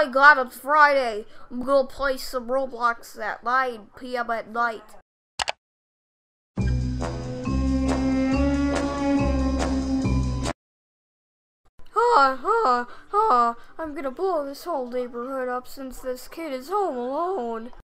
my god, it's Friday. I'm gonna play some Roblox at 9 p.m. at night. I'm gonna blow this whole neighborhood up since this kid is home alone.